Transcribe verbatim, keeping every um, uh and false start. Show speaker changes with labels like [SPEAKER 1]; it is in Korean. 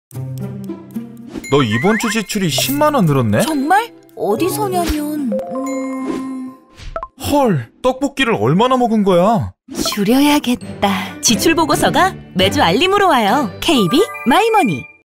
[SPEAKER 1] 너 이번 주 지출이 십만 원 늘었네?
[SPEAKER 2] 정말? 어디서냐면... 음...
[SPEAKER 1] 헐, 떡볶이를 얼마나 먹은 거야?
[SPEAKER 2] 줄여야겠다. 지출 보고서가 매주 알림으로 와요. 케이비 마이머니.